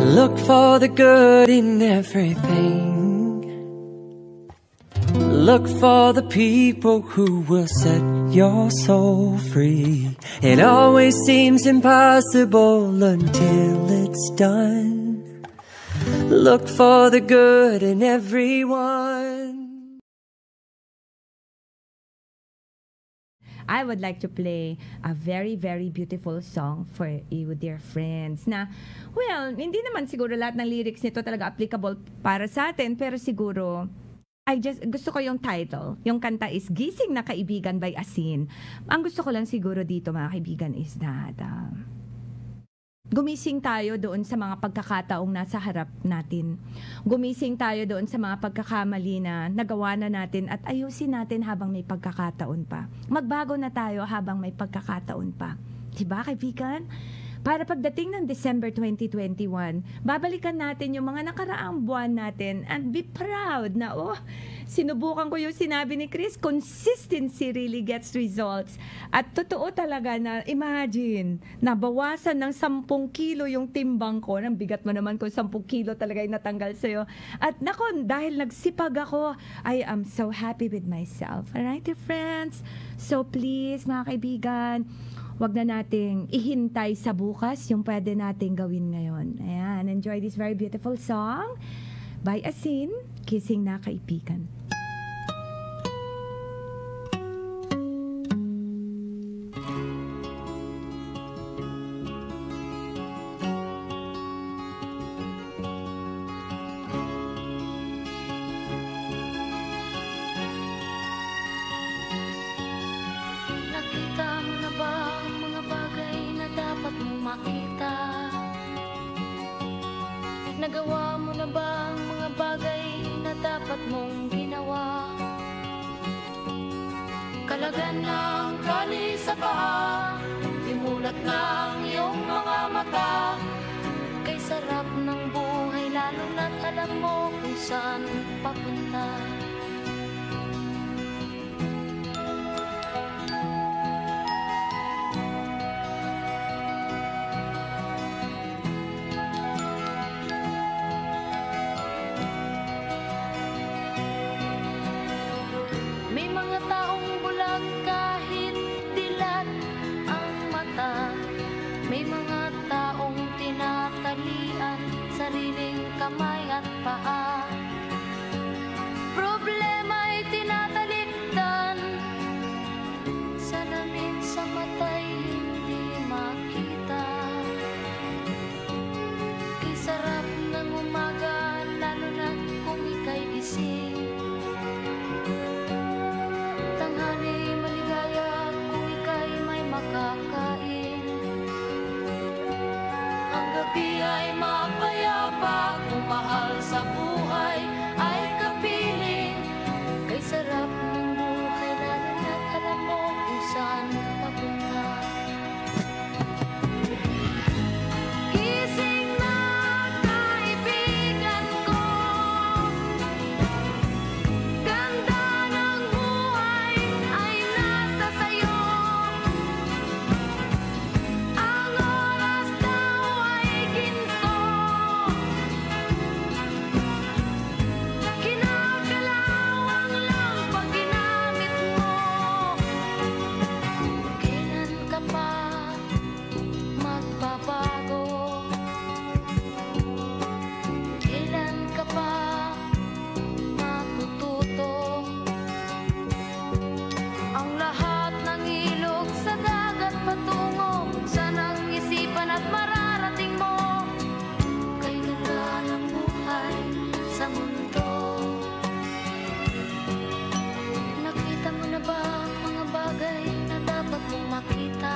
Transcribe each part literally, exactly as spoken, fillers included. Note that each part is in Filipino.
Look for the good in everything. Look for the people who will set your soul free. It always seems impossible until it's done. Look for the good in everyone. I would like to play a very, very beautiful song for you, dear friends. Na, well, hindi naman siguro lahat ng lyrics nito talaga applicable para sa atin, pero siguro, I just, gusto ko yung title. Yung kanta is Gising na Kaibigan by Asin. Ang gusto ko lang siguro dito, mga kaibigan, is that, uh, gumising tayo doon sa mga pagkakataong nasa harap natin. Gumising tayo doon sa mga pagkakamali na nagawa na natin at ayusin natin habang may pagkakataon pa. Magbago na tayo habang may pagkakataon pa. Diba, kaibigan? Para pagdating ng December twenty twenty-one, babalikan natin yung mga nakaraang buwan natin and be proud na, oh, sinubukan ko yung sinabi ni Cris, consistency really gets results. At totoo talaga na, imagine, nabawasan ng sampung kilo yung timbang ko. Nang bigat mo naman kung sampung kilo talaga yung natanggal sa'yo. At nako, dahil nagsipag ako, I am so happy with myself. Alright, dear friends? So please, mga kaibigan, wag na nating ihintay sa bukas yung pwede nating gawin ngayon. Ayan, enjoy this very beautiful song by Asin, Gising na Kaibigan. Nagawa mo na ba ang mga bagay na dapat mong ginawa? Kalagan ng tali sa paa, imulat ng iyong mga mata. Kay sarap ng buhay, lalo na't alam mo kung saan papunta. May mga taong bulag kahit dilat ang mata. May mga taong tinatalian sariling kamay at paa. Problema'y tinatalikdan, salamin sa mata'y hindi makita. Kay sarap ng umaga, lalo na kung ika'y gising. Tanghali maligaya kung ika'y may makakain. Ang gabi ay mapayapa kung mahal sa buhay ay kapiling. Kay sarap ng buhay, lalo na't alam mo kung saan papunta. Gising na kaibigan ko, ganda ng buhay ay nasa sayo. Ang oras daw ay ginto, kinakalawang lang pag ginamit mo. Kailan ka pa magbabago? Kailan ka pa matututo? Ang lahat ng ilog sa dagat patungo sa nang-isipan at mararating mo. Kay ganda ng buhay sa mundo. Nakita mo na ba ang mga bagay na dapat mong makita?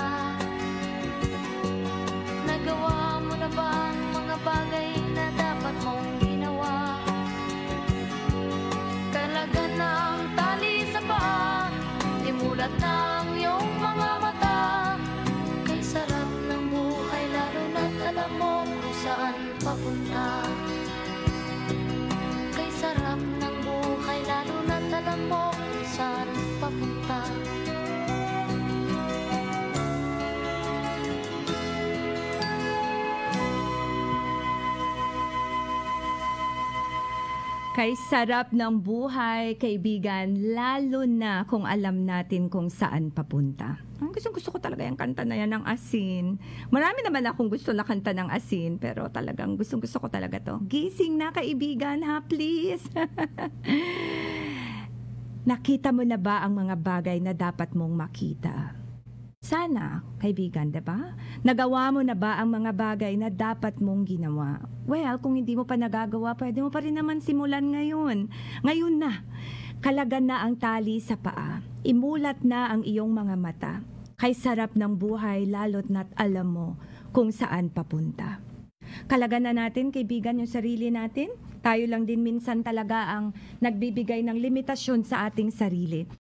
Nagawa mo na ba ang mga bagay na dapat mong ginawa? Kalagan ng tali sa paa, imulat ng iyong mga mata. Kay sarap ng buhay, lalo na't alam mo kung saan papunta. Kay sarap ng buhay, lalo na't alam mo kung saan papunta. Kay sarap ng buhay, kaibigan, lalo na kung alam natin kung saan papunta. Ang gusto, gusto ko talaga yung kanta na yan ng Asin. Marami naman akong gusto na kanta ng Asin, pero talagang gusto, gusto ko talaga to. Gising na, kaibigan, ha, please. Nakita mo na ba ang mga bagay na dapat mong makita? Sana, kaibigan, diba? Nagawa mo na ba ang mga bagay na dapat mong ginawa? Well, kung hindi mo pa nagagawa, pwede mo pa rin naman simulan ngayon. Ngayon na. Kalagan na ang tali sa paa. Imulat na ang iyong mga mata. Kay sarap ng buhay, lalo't na't alam mo kung saan papunta. Kalagan na natin, kaibigan, yung sarili natin. Tayo lang din minsan talaga ang nagbibigay ng limitasyon sa ating sarili.